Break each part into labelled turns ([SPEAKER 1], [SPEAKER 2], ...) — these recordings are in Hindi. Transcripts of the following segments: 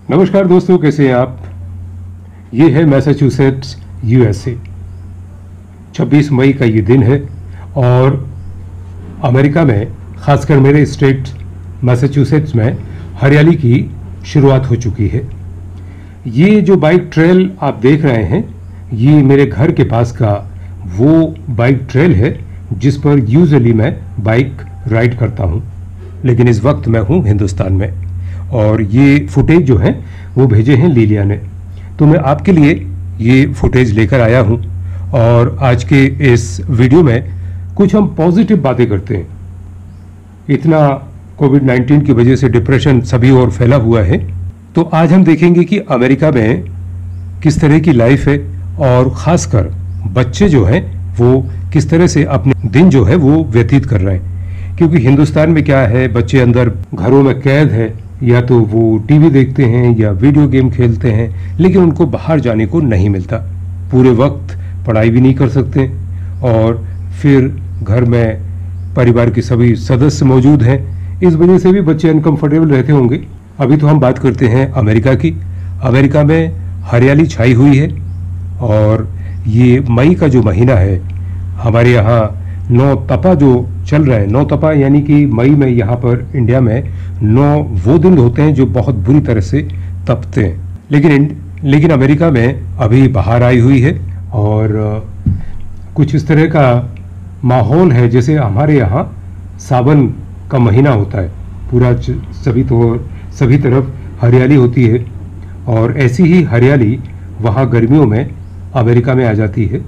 [SPEAKER 1] नमस्कार दोस्तों, कैसे हैं आप। ये है मैसाचुसेट्स यूएसए। 26 मई का ये दिन है और अमेरिका में, खासकर मेरे स्टेट मैसाचुसेट्स में हरियाली की शुरुआत हो चुकी है। ये जो बाइक ट्रेल आप देख रहे हैं, ये मेरे घर के पास का वो बाइक ट्रेल है जिस पर यूजुअली मैं बाइक राइड करता हूँ, लेकिन इस वक्त मैं हूँ हिंदुस्तान में और ये फुटेज जो है वो भेजे हैं लीलिया ने। तो मैं आपके लिए ये फुटेज लेकर आया हूँ और आज के इस वीडियो में कुछ हम पॉजिटिव बातें करते हैं। इतना कोविड-19 की वजह से डिप्रेशन सभी ओर फैला हुआ है, तो आज हम देखेंगे कि अमेरिका में किस तरह की लाइफ है और ख़ासकर बच्चे जो हैं वो किस तरह से अपने दिन जो है वो व्यतीत कर रहे हैं। क्योंकि हिंदुस्तान में क्या है, बच्चे अंदर घरों में कैद है, या तो वो टीवी देखते हैं या वीडियो गेम खेलते हैं, लेकिन उनको बाहर जाने को नहीं मिलता। पूरे वक्त पढ़ाई भी नहीं कर सकते और फिर घर में परिवार के सभी सदस्य मौजूद हैं, इस वजह से भी बच्चे अनकंफर्टेबल रहते होंगे। अभी तो हम बात करते हैं अमेरिका की। अमेरिका में हरियाली छाई हुई है और ये मई का जो महीना है, हमारे यहाँ नौ तपा जो चल रहा है, नौ तपा यानी कि मई में यहाँ पर इंडिया में 9 वो दिन होते हैं जो बहुत बुरी तरह से तपते हैं। लेकिन अमेरिका में अभी बाहर आई हुई है और कुछ इस तरह का माहौल है जैसे हमारे यहाँ सावन का महीना होता है। पूरा सभी तरफ हरियाली होती है और ऐसी ही हरियाली वहाँ गर्मियों में अमेरिका में आ जाती है।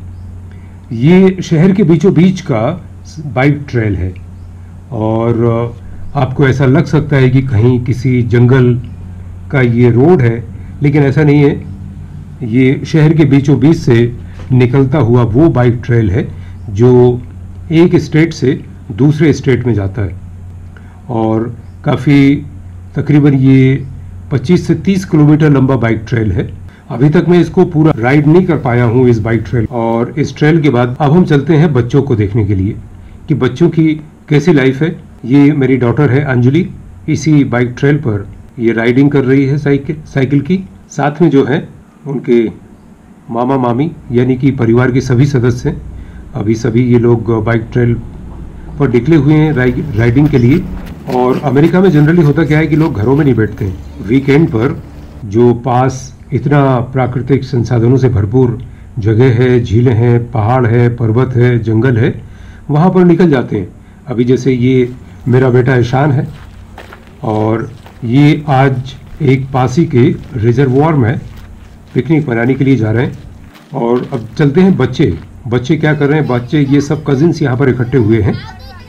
[SPEAKER 1] ये शहर के बीचों बीच का बाइक ट्रेल है और आपको ऐसा लग सकता है कि कहीं किसी जंगल का ये रोड है, लेकिन ऐसा नहीं है। ये शहर के बीचों बीच से निकलता हुआ वो बाइक ट्रेल है जो एक स्टेट से दूसरे स्टेट में जाता है और काफ़ी तकरीबन ये 25 से 30 किलोमीटर लंबा बाइक ट्रेल है। अभी तक मैं इसको पूरा राइड नहीं कर पाया हूँ इस बाइक ट्रेल, और इस ट्रेल के बाद अब हम चलते हैं बच्चों को देखने के लिए कि बच्चों की कैसी लाइफ है। ये मेरी डॉटर है अंजलि, इसी बाइक ट्रेल पर ये राइडिंग कर रही है साइकिल की। साथ में जो है उनके मामा मामी यानी कि परिवार के सभी सदस्य हैं। अभी सभी ये लोग बाइक ट्रेल पर निकले हुए हैं राइडिंग के लिए। और अमेरिका में जनरली होता क्या है कि लोग घरों में नहीं बैठते हैं। वीकेंड पर जो पास इतना प्राकृतिक संसाधनों से भरपूर जगह है, झीलें हैं, पहाड़ है, पर्वत है, जंगल है, वहाँ पर निकल जाते हैं। अभी जैसे ये मेरा बेटा ईशान है और ये आज एक पास ही के रिजर्वॉयर में पिकनिक मनाने के लिए जा रहे हैं। और अब चलते हैं बच्चे क्या कर रहे हैं। बच्चे ये सब कजिन्स यहाँ पर इकट्ठे हुए हैं।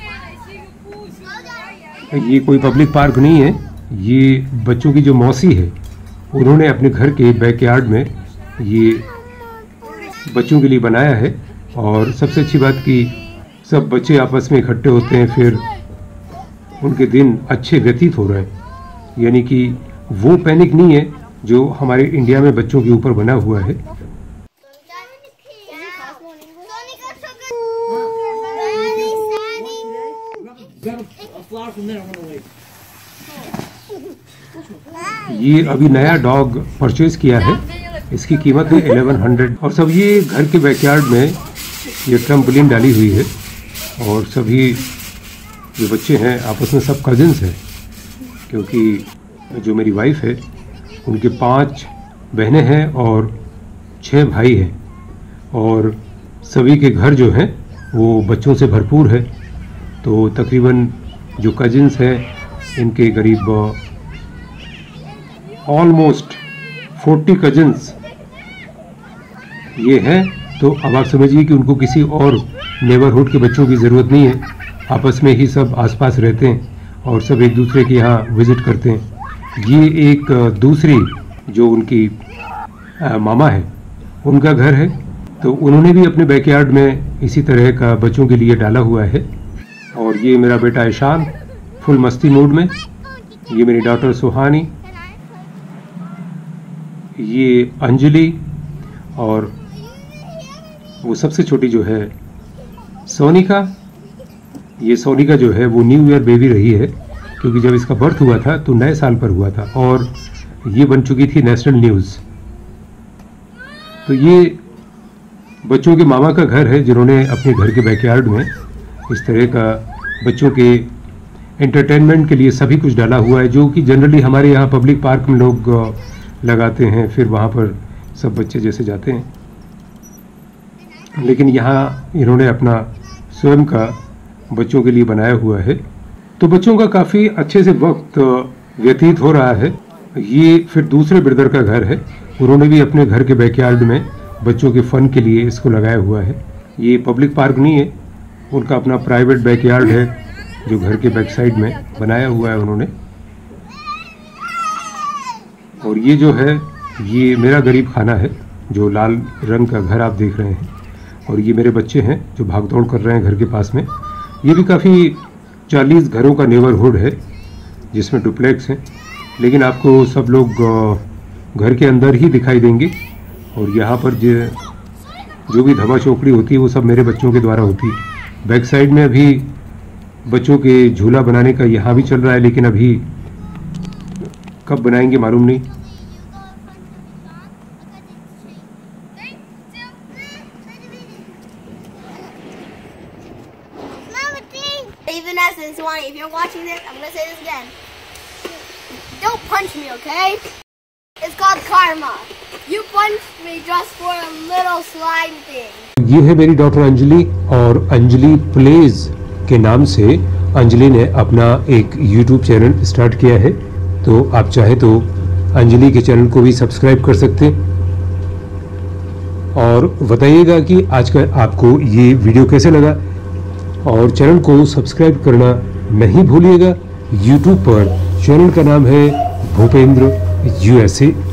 [SPEAKER 1] ये कोई पब्लिक पार्क नहीं है, ये बच्चों की जो मौसी है उन्होंने अपने घर के बैकयार्ड में ये बच्चों के लिए बनाया है। और सबसे अच्छी बात कि सब बच्चे आपस में इकट्ठे होते हैं, फिर उनके दिन अच्छे व्यतीत हो रहे हैं। यानी कि वो पैनिक नहीं है जो हमारे इंडिया में बच्चों के ऊपर बना हुआ है। ये अभी नया डॉग परचेज किया है, इसकी कीमत है 1100। और सब ये घर के बैकयार्ड में ये ट्रम्पोलिन डाली हुई है और सभी जो बच्चे हैं आपस में सब कजिन्स हैं, क्योंकि जो मेरी वाइफ है उनके 5 बहनें हैं और 6 भाई हैं और सभी के घर जो हैं वो बच्चों से भरपूर है। तो तकरीबन जो कजिन्स हैं इनके करीब ऑलमोस्ट 40 कजिन्स ये हैं। तो अब आप समझिए कि उनको किसी और नेबरहुड के बच्चों की ज़रूरत नहीं है, आपस में ही सब आसपास रहते हैं और सब एक दूसरे के यहाँ विज़िट करते हैं। ये एक दूसरी जो उनकी मामा है उनका घर है, तो उन्होंने भी अपने बैकयार्ड में इसी तरह का बच्चों के लिए डाला हुआ है। और ये मेरा बेटा ईशान फुल मस्ती मूड में, ये मेरी डॉटर सुहानी, ये अंजलि और वो सबसे छोटी जो है सोनिका। ये सोनिका जो है वो न्यू ईयर बेबी रही है, क्योंकि जब इसका बर्थ हुआ था तो नए साल पर हुआ था। और ये बन चुकी थी नेशनल न्यूज़। तो ये बच्चों के मामा का घर है, जिन्होंने अपने घर के बैकयार्ड में इस तरह का बच्चों के एंटरटेनमेंट के लिए सभी कुछ डाला हुआ है, जो कि जनरली हमारे यहाँ पब्लिक पार्क में लोग लगाते हैं, फिर वहाँ पर सब बच्चे जैसे जाते हैं। लेकिन यहाँ इन्होंने अपना स्वयं का बच्चों के लिए बनाया हुआ है। तो बच्चों का काफ़ी अच्छे से वक्त व्यतीत हो रहा है। ये फिर दूसरे ब्रदर का घर है, उन्होंने भी अपने घर के बैकयार्ड में बच्चों के फ़न के लिए इसको लगाया हुआ है। ये पब्लिक पार्क नहीं है, उनका अपना प्राइवेट बैकयार्ड है जो घर के बैक साइड में बनाया हुआ है उन्होंने। और ये जो है ये मेरा गरीब खाना है, जो लाल रंग का घर आप देख रहे हैं। और ये मेरे बच्चे हैं जो भागदौड़ कर रहे हैं घर के पास में। ये भी काफ़ी 40 घरों का नेबरहुड है जिसमें डुप्लेक्स हैं, लेकिन आपको सब लोग घर के अंदर ही दिखाई देंगे। और यहाँ पर जो भी धमा चौकड़ी होती है वो सब मेरे बच्चों के द्वारा होती है। बैक साइड में अभी बच्चों के झूला बनाने का यहाँ भी चल रहा है, लेकिन अभी कब बनाएंगे मालूम नहीं।
[SPEAKER 2] Even Essence, Wani, if you're watching this, I'm gonna say this again. Don't punch me, okay? It's called karma. You punched me just for a little slime thing.
[SPEAKER 1] ये है मेरी डॉटर अंजलि, और अंजलि प्लेज के नाम से अंजलि ने अपना एक YouTube चैनल स्टार्ट किया है। तो आप चाहे तो अंजलि के चैनल को भी सब्सक्राइब कर सकते हैं। और बताइएगा कि आज का आपको ये वीडियो कैसे लगा, और चैनल को सब्सक्राइब करना नहीं भूलिएगा। YouTube पर चैनल का नाम है भूपेंद्र USA।